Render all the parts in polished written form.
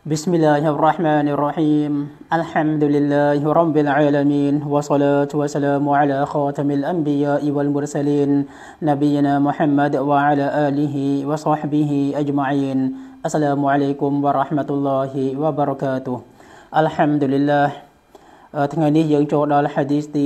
بسم الله الرحمن الرحيم الحمد لله رب العالمين والصلاة والسلام على خاتم الأنبياء والمرسلين نبينا محمد وعلى آله وصحبه أجمعين السلام عليكم ورحمة الله وبركاته الحمد لله ថ្ងៃនេះយើងចូលដល់ hadith ទី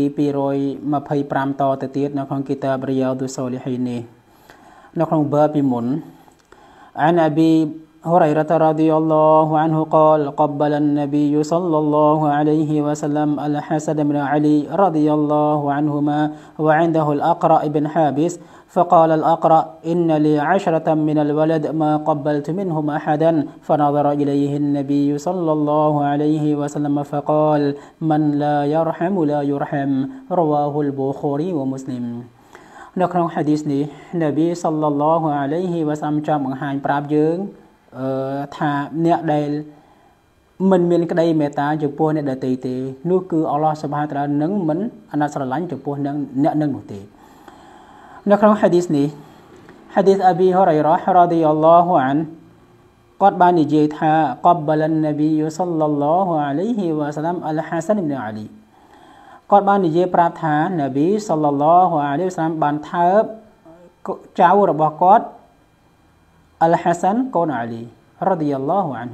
225 តទៅទៀតនៅក្នុងគីតាប Riyadus Salihin នេះនៅក្នុង bab ពីមុន عن أبي هريرة رضي الله عنه قال قبل النبي صلى الله عليه وسلم الحسن بن علي رضي الله عنهما وعنده الأقرأ بن حابس فقال الأقرأ إن لي 10 من الولد ما قبلت منهم أحدا فنظر إليه النبي صلى الله عليه وسلم فقال من لا يرحم لا يرحم رواه البخاري ومسلم នៅក្នុង hadith នេះ Nabi sallallahu alayhi wa sallam ចង់បង្ហាញប្រាប់យើង ថាអ្នកដែលមិនមានក្តីមេត្តាចំពោះអ្នកដទៃទេនោះគឺអល់ឡោះស៊ុបហានតាឡានឹងមិនអាណិតស្រឡាញ់ចំពោះអ្នកនឹងនោះទេនៅក្នុង hadith នេះ hadith Abi Hurairah radhiyallahu an គាត់បាននិយាយថា qabbala an-nabi sallallahu alayhi wa sallam al-Hasan ibn Ali គាត់បាននិយាយប្រាប់ថា Nabi sallallahu alayhi wa sallam បានថើបចៅរបស់គាត់ Al-Hasan កូន Ali radhiyallahu anhu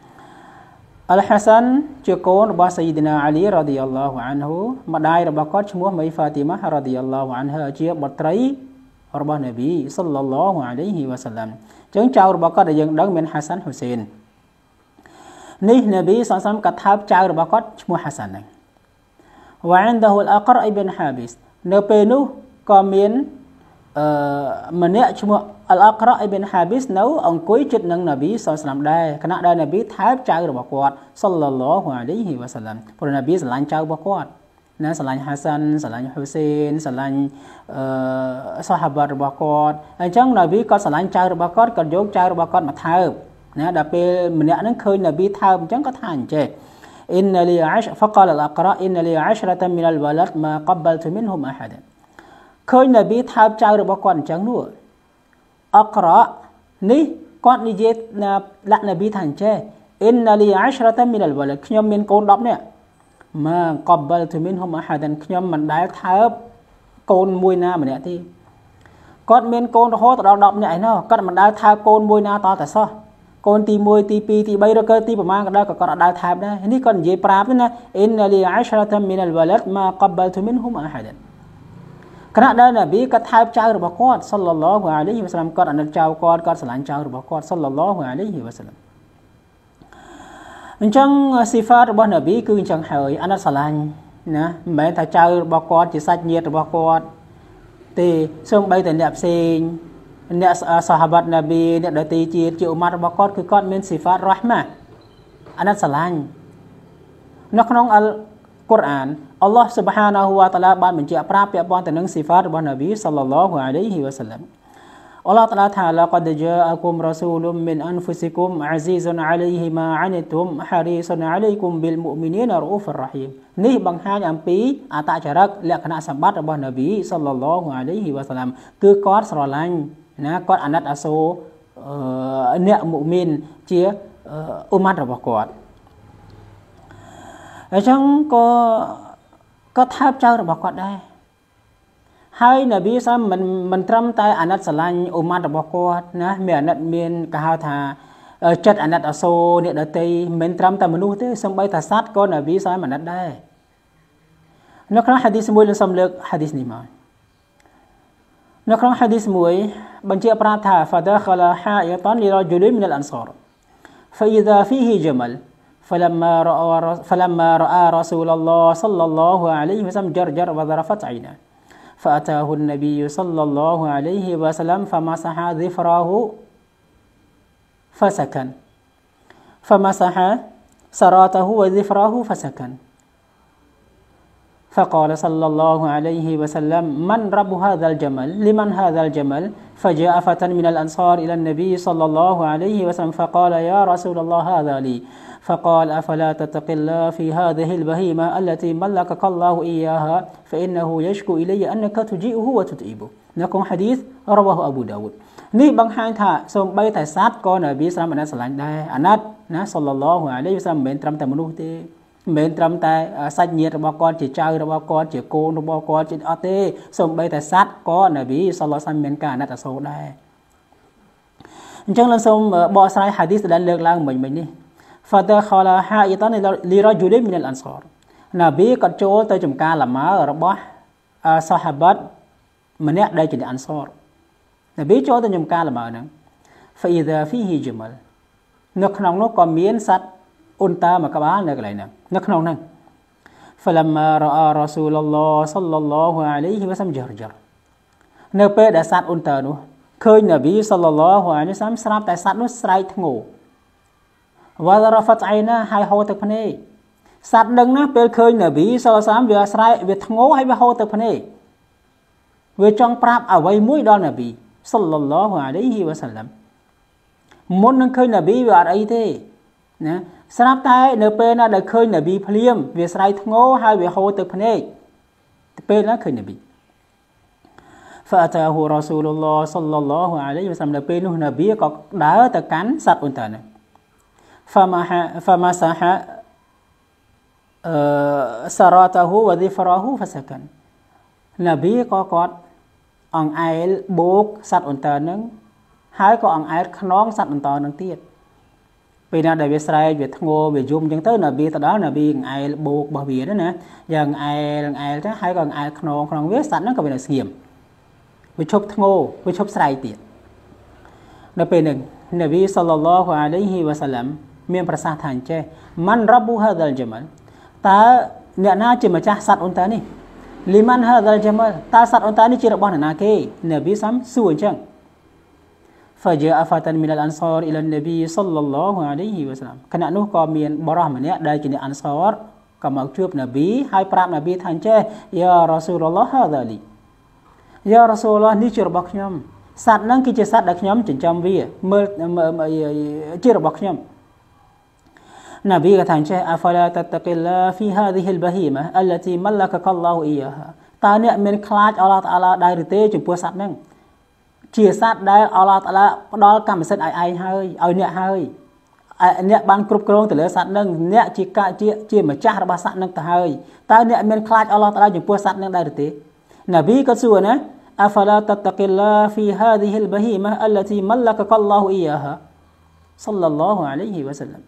Al-Hasan ជាកូនរបស់ Sayyidina Ali radhiyallahu anhu ម្ដាយរបស់គាត់ឈ្មោះ May Fatimah radhiyallahu anha ជាបុត្រីរបស់ Nabi sallallahu alayhi wa sallam ចឹងចៅរបស់គាត់ដែលយើងដឹងមាន Hasan Hussein នេះ Nabi sallallahu alayhi wa sallam ក៏ថើបចៅរបស់គាត់ឈ្មោះ Hasan ដែរ وعنده الأقرأ بن حابس នៅពេលនោះក៏មានម្នាក់ឈ្មោះ Al-Aqra ibn Habis នៅអង្គុយជិតនឹង Nabi សល្លមដែរខណៈដែល Nabi ថើបចៅរបស់គាត់ Sallallahu alaihi wasallam ព្រោះ Nabi ស្រឡាញ់ចៅរបស់គាត់ណាស្រឡាញ់ Hasan ស្រឡាញ់ Hussein ស្រឡាញ់Sahabat របស់គាត់អញ្ចឹង Nabi ក៏ស្រឡាញ់ចៅរបស់គាត់ក៏យកចៅរបស់គាត់មកថើបណាដល់ពេលម្នាក់ហ្នឹងឃើញ Nabi ថើបអញ្ចឹងក៏ថាអញ្ចេះ إن لي 10 فقال الأقرأ إن لي 10 من الولد ما قبلت منهم أحدا ឃើញ Nabi ថើបចៅរបស់គាត់អញ្ចឹងនោះ Aqra នេះគាត់និយាយដាក់ Nabi ថាអញ្ចេះ Inna li 10 min al-walad ខ្ញុំមានកូន 10 នាក់ Ma qabbaltu minhum ahadan ខ្ញុំមិនដែលថើបកូនមួយណាម្នាក់ទេគាត់មានកូនរហូតដល់ 10 នាក់ឯណោះគាត់មិនដែលថើបកូនមួយណាតតែសោះកូនទី 1 ទី 2 ទី 3 ឬក៏ទីប្រមាណក៏ដោយក៏គាត់អត់ដែលថើបដែរនេះគាត់និយាយប្រាប់ណា Inna li 10 min al-walad ma qabbaltu minhum ahadan ខណៈដែល Nabi ក៏ថើបចៅរបស់គាត់ Sallallahu alaihi wasallam គាត់អាណិតចៅគាត់គាត់ស្រឡាញ់ចៅរបស់គាត់ Sallallahu alaihi wasallam អញ្ចឹងស៊ីហ្វាតរបស់ Nabi គឺអញ្ចឹងហើយអាណិតស្រឡាញ់ណាមិនមែនថាចៅរបស់គាត់ជាសាច់ញាតិរបស់គាត់ទេសូម្បីតែអ្នកផ្សេងអ្នកSahabat Nabi អ្នកដទៃជាតិជាឧម៉ាត់របស់គាត់គឺគាត់មានស៊ីហ្វាតរ៉ាហ្មាអាណិតស្រឡាញ់នៅក្នុងQuran Allah Subhanahu wa Ta'ala បានបញ្ជាក់ប្រាប់ពាក់ព័ន្ធទៅនឹងស៊ីហ្វាតរបស់ Nabi Sallallahu alaihi wasallam Allah Ta'ala ថា laqad ja'akum rasulun min anfusikum azizun 'alayhi ma 'anittum harisun 'alaykum bil mu'minina ra'ufur rahim នេះបង្ហាញអំពីអត្តចរិតលក្ខណៈសម្បត្តិរបស់ Nabi Sallallahu alaihi wasallam គឺគាត់ស្រឡាញ់ណាគាត់អាណិតអាសូរអ្នកមុមីនជាឧម៉ាត់របស់គាត់អញ្ចឹងក៏ថើបចៅរបស់គាត់ដែរហើយ Nabi សាមមិនត្រឹមតែអាណិតស្រឡាញ់ឧម៉ាត់របស់គាត់ណាមានអាណិតមានគេហៅថាចិត្តអាណិតអាសូរអ្នកដទៃមិនត្រឹមតែមនុស្សទេសូម្បីតែសត្វក៏ Nabi សាមអាណិតដែរនៅក្នុង hadith មួយលើសំលើក hadith នេះមកនៅក្នុង hadith មួយបញ្ជាក់ប្រាប់ថា fadakhala ha'itan li rajulin min al-ansar fa idha fihi jamal فلما رأى رسول الله صلى الله عليه وسلم جرجر وذرفت عينه فأتاه النبي صلى الله عليه وسلم فمسح ظفره فسكن فمسح سراته وظفره فسكن فقال صلى الله عليه وسلم من رب هذا الجمل لمن هذا الجمل فجاء فتى من الأنصار إلى النبي صلى الله عليه وسلم فقال يا رسول الله هذا لي فقال أفلا تتق الله في هذه البهيمة التي ملكك الله إياها فإنه يشكو إلي أنك تجيئه وتتعبه នៅក្នុង hadith របស់ Abu Dawud នេះបង្ហាញថាសូម្បីតែសត្វក៏នប៊ីស្លាមអាណិតស្រឡាញ់ដែរអាណិតណាសល្លឡោះអាឡៃហ៊ីវសល្លាមមិនមែនត្រឹមតែមនុស្សទេមិនមែនត្រឹមតែសាច់ញាតិរបស់គាត់ជាចៅរបស់គាត់ជាកូនរបស់គាត់ជាអត់ទេសូម្បីតែសត្វក៏នប៊ីសល្លឡោះអាឡៃហ៊ីវសល្លាមមានការអាណិតអាសូរដែរអញ្ចឹងលោកសូមបកស្រាយ hadith ដែលលើកឡើងមិញនេះ فدخل حائطا لرجل من الأنصار នប៊ីក៏ចូលទៅចំការលម៉ើរបស់សាហាបាត់ម្នាក់ដែលជាអ៊ានសរនប៊ីចូលទៅចំការលម៉ើហ្នឹង فإذا فيه جمل នៅក្នុងនោះក៏មានសត្វអ៊ុនតាមួយក្បាលនៅកន្លែងហ្នឹងនៅក្នុងហ្នឹង فلما رأى رسول الله صلى الله عليه وسلم جرجر នៅពេលដែលសត្វអ៊ុនតានោះឃើញនប៊ីសល្លឡោះអាឡៃហ៊ីវសល្លាមស្រាប់តែសត្វនោះស្រែកធ្ងោوذرفت عيناه ហើយហូរទឹកភ្នែកសត្វនឹងណាពេលឃើញនប៊ីសល្លឡោះអាឡៃហ៊ីវសល្លាមវាស្រែកវាធ្ងោហើយវាហូរទឹកភ្នែកវាចង់ប្រាប់អ្វីមួយដល់នប៊ីសល្លឡោះអាឡៃហ៊ីវសល្លាមមុននឹងឃើញនប៊ីវាអត់អីទេណាស្រាប់តែនៅពេលណាដែលឃើញនប៊ីភ្លាមវាស្រែកធ្ងោហើយវាហូរទឹកភ្នែកពេលណាឃើញនប៊ី فأتاه رسول الله صلى الله عليه وسلم នៅពេលនោះនប៊ីក៏ដើរទៅកាន់សត្វអ៊ុនតានោះ فمسح سراته وظفره فسكن នប៊ីក៏គាត់អង្អែលបោកសត្វអ៊ុនតានឹងហើយក៏អង្អែលខ្នងសត្វអ៊ុនតានឹងទៀតពេលណាដែលវាស្រែកវាធ្ងោវាយំអញ្ចឹងទៅនប៊ីទៅដល់នប៊ីអង្អែលបោករបស់វាទៅណាយ៉ាងអែលទៅហើយក៏អង្អែលខ្នងក្នុងវាសត្វហ្នឹងក៏វានៅស្ងៀមវាឈប់ធ្ងោវាឈប់ស្រែកទៀតនៅពេលហ្នឹងនប៊ីសល្លឡោះអាឡៃហ៊ីវ៉ាសល្លាមមានប្រសាសន៍ថាអញ្ចេះម៉ាន់រ៉ាប៊ូហាដាល់ជាម៉ាល់តើអ្នកណាជាម្ចាស់សត្វអ៊ុនតានេះលីម៉ាន់ហាដាល់ជាម៉ាល់តើសត្វអ៊ុនតានេះជារបស់អ្នកណាគេនប៊ីសាំសួរអញ្ចឹង فجاء فتى من الأنصار إلى النبي صلى الله عليه وسلم ខណៈនោះក៏មានបរិសម្នាក់ដែលជាអ្នកអន្សរក៏មកជួបនប៊ីហើយប្រាប់នប៊ីថាអញ្ចេះយ៉ារ៉ាស៊ូលឡោះហាដាលីយ៉ារ៉ាស៊ូលឡោះនេះជារបស់ខ្ញុំសត្វហ្នឹងគឺជាសត្វដែលខ្ញុំចិញ្ចឹមវាមើលជារបស់ខ្ញុំនប៊ីក៏ថាអញ្ចេះ أفلا تتق الله في هذه البهيمة التي ملكك الله إياها តើអ្នកមានខ្លាចអល់ឡោះតាអាឡាដែរឬទេចំពោះសត្វហ្នឹងជាសត្វដែលអល់ឡោះតាអាឡាផ្ដល់កម្មសិទ្ធិឲ្យឯងហើយឲ្យអ្នកហើយអ្នកបានគ្រប់គ្រងទៅលើសត្វហ្នឹងអ្នកជាម្ចាស់របស់សត្វហ្នឹងទៅហើយតើអ្នកមានខ្លាចអល់ឡោះតាអាឡាចំពោះសត្វហ្នឹងដែរឬទេនប៊ីក៏សួរណា أفلا تتق الله في هذه البهيمة التي ملكك الله إياها صلى الله عليه وسلم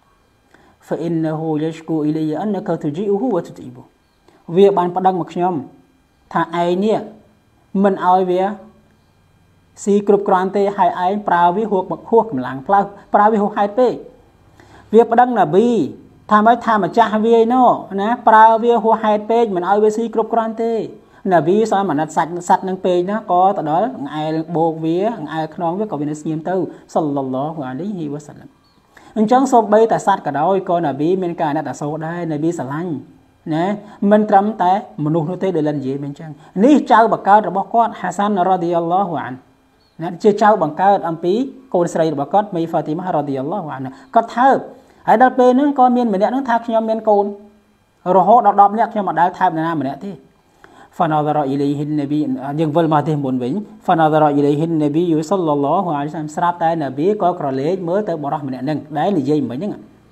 فإنه يشكو إلي أنك تجيئه وتتعبه វាបានប្តឹងមកខ្ញុំថាឯងនេះមិនឲ្យវាស៊ីគ្រប់គ្រាន់ទេហើយឯងប្រើវាហួសកម្លាំងប្រើវាហួសហេតុពេកវាប្តឹងនប៊ីថាម៉េចថាម្ចាស់វាណោណាប្រើវាហួសហេតុពេកមិនឲ្យវាស៊ីគ្រប់គ្រាន់ទេនប៊ីសមអាណិតសត្វនឹងពេកណាក៏ទៅដល់អង្អែលបោកវាអង្អែលខ្នងវាក៏វានៅស្ងៀមទៅសល្លឡោះអាឡៃហ៊ីវ៉ាសល្លាមអញ្ចឹងសូម្បីតែសត្វក៏ដោយក៏នប៊ីមានការអាណិតអាសូរដែរនប៊ីស្រឡាញ់ណាមិនត្រឹមតែមនុស្សនោះទេដែលនិយាយមិនអញ្ចឹងនេះចៅបង្កើតរបស់គាត់ហាសានរ៉ាឌីយ៉ាឡោះអានណាជាចៅបង្កើតអំពីកូនស្រីរបស់គាត់មីហ្វាទីម៉ារ៉ាឌីយ៉ាឡោះអានគាត់ថើបហើយដល់ពេលហ្នឹងក៏មានម្នាក់ហ្នឹងថាខ្ញុំមានកូនរហូតដល់10នាក់ខ្ញុំមិនដែលថើបណាម្នាក់ទេ فنظر إليه النبي យើងវិលមកទីមុនវិញ فنظر إليه النبي صلى الله عليه وسلم ស្រាប់តែនប៊ីក៏ក្រឡេកមើលទៅបរិសម្នាក់ហ្នឹងដែលនិយាយមិញហ្នឹង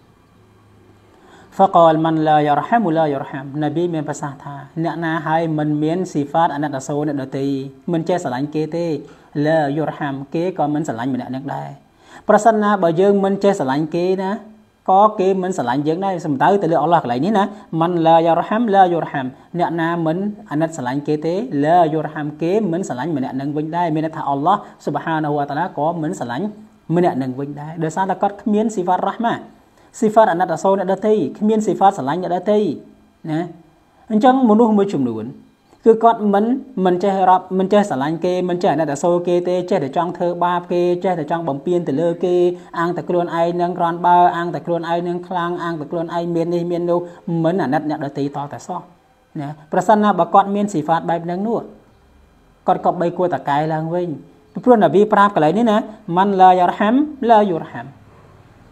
فقال من لا يرحم لا يرحم នប៊ីមានប្រសាសន៍ថាអ្នកណាហើយមិនមានស៊ីហ្វាតអាណិតអាសូរអ្នកដទៃមិនចេះស្រឡាញ់គេទេ لا يرحم គេក៏មិនស្រឡាញ់ម្នាក់ហ្នឹងដែរប្រសិនណាបើយើងមិនចេះស្រឡាញ់គេណាក៏គេមិនស្រឡាញ់យើងដែរសំដៅទៅលើអល់ឡោះកន្លែងនេះណាមិនឡាយរហាំឡាយរហាំអ្នកណាមិនអាណិតស្រឡាញ់គេទេឡាយរហាំគេមិនស្រឡាញ់ម្នាក់នឹងវិញដែរមានន័យថាអល់ឡោះស៊ុបហានហូវតាឡាក៏មិនស្រឡាញ់ម្នាក់នឹងវិញដែរដោយសារតែគាត់គ្មានស៊ីហ្វាតរ៉ាហ្មាស៊ីហ្វាតអាណិតអាសូរអ្នកដទៃគ្មានស៊ីហ្វាតស្រឡាញ់អ្នកដទៃណាអញ្ចឹងមនុស្សមួយចំនួនគឺគាត់មិនចេះមិនចេះស្រឡាញ់គេមិនចេះអាណិតអាសូរគេទេចេះតែចង់ធ្វើបាបគេចេះតែចង់បំពានទៅលើគេអាងតែខ្លួនឯងនឹងក្រាន់បើអាងតែខ្លួនឯងនឹងខ្លាំងអាងតែខ្លួនឯងមាននេះមាននោះមិនអាណិតអ្នកដទៃតតែសោះណាប្រសិនណាបើគាត់មានស៊ីហ្វាតបែបហ្នឹងនោះគាត់ក៏បីគួរតកែឡើងវិញព្រោះនប៊ីប្រាប់កន្លែងនេះណាមិនឡាយរហាំឡាយរហាំ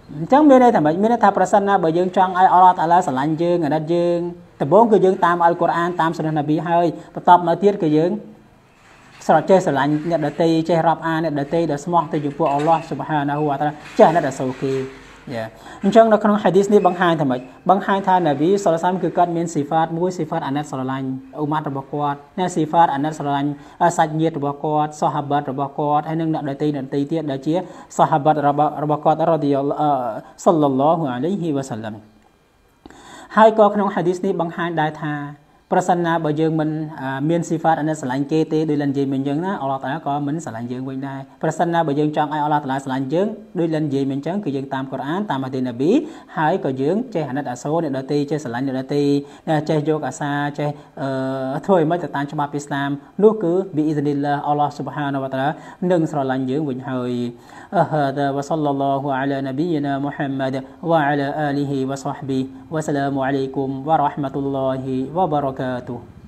chẳng bên đây thằng mấy bên đây thà prasanna bởi dương trong ai Allah Taala sờ lạnh dương ở đất dương tập bốn cái dương tam Al Quran tam Sunnah Nabi hơi tập nói tiết cái dương sờ chơi sờ lạnh nhận đợt tây chơi rap an nhận đợt tây đợt smart tây chụp của Allah Subhanahu wa Taala chơi nó đợt sâu kỳ chẳng nó không hadith này bằng hai thà Nabi Sallallahuคือการมีsifat មួយ sifat អាណិតស្រឡាញ់ឧម៉ាត់របស់គាត់និង sifat អាណិតស្រឡាញ់សាច់ញាតិរបស់គាត់ sahabat របស់គាត់ហើយនិងអ្នកដទៃទៀតដែលជា sahabat របស់គាត់ sallallahu alaihi wasallam ហើយក៏ក្នុង hadith នេះបង្ហាញដែរថាប្រសិនណាបើយើងមិនមាន sifat អាណិតស្រឡាញ់គេទេដោយលិននិយាយមិញអញ្ចឹងណាអល់ឡោះតាឡាក៏មិនស្រឡាញ់យើងវិញដែរប្រសិនណាបើយើងចង់ឲ្យអល់ឡោះតាឡាស្រឡាញ់យើងដោយលិននិយាយមិញអញ្ចឹងគឺយើងតាមកូរ៉ានតាមហាឌីសណាប៊ីហើយក៏យើងចេះអាណិតអាសូរអ្នកដទៃចេះស្រឡាញ់អ្នកដទៃចេះយកអាសាចេះធ្វើឲ្យមិនទៅតាមច្បាប់អ៊ីស្លាមនោះគឺប៊ីអ៊ីហ្សនីឡាអល់ឡោះស៊ុបហានវតាឡានឹងស្រឡាញ់យើងវិញហើយهذا وصلى الله على نبينا محمد وعلى آله وصحبه والسلام عليكم ورحمة الله وبركاته